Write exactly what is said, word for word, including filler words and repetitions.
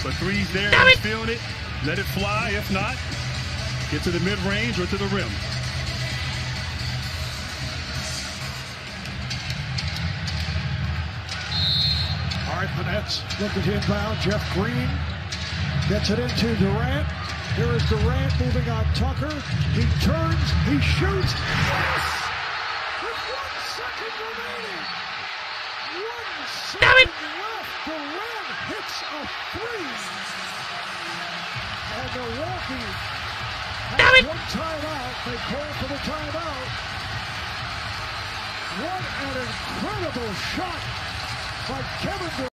But three's there, he's feeling it. Let it fly. If not, get to the mid-range or to the rim. All right, the Nets looking to inbound. Jeff Green gets it into Durant. Here is Durant moving on Tucker. He turns, he shoots. Yes! With one second remaining. One second left. Durant hits a three. And Milwaukee has one timeout. They call for the timeout. What an incredible shot by Kevin Durant.